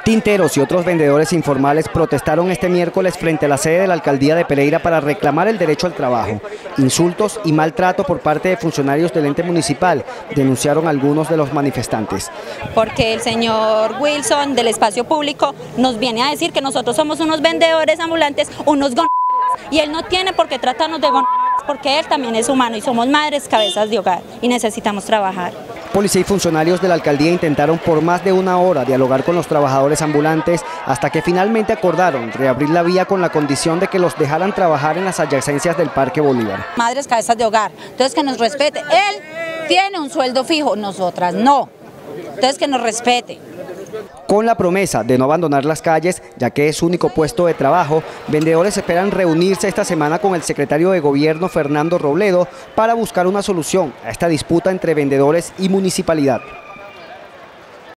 Tinteros y otros vendedores informales protestaron este miércoles frente a la sede de la Alcaldía de Pereira para reclamar el derecho al trabajo. Insultos y maltrato por parte de funcionarios del ente municipal, denunciaron algunos de los manifestantes. Porque el señor Wilson del espacio público nos viene a decir que nosotros somos unos vendedores ambulantes, unos y él no tiene por qué tratarnos de porque él también es humano y somos madres cabezas de hogar y necesitamos trabajar. Policía y funcionarios de la alcaldía intentaron por más de una hora dialogar con los trabajadores ambulantes hasta que finalmente acordaron reabrir la vía con la condición de que los dejaran trabajar en las adyacencias del Parque Bolívar. Madres cabezas de hogar, entonces que nos respete. Él tiene un sueldo fijo, nosotras no. Entonces que nos respete. Con la promesa de no abandonar las calles, ya que es su único puesto de trabajo, vendedores esperan reunirse esta semana con el secretario de Gobierno, Fernando Robledo, para buscar una solución a esta disputa entre vendedores y municipalidad.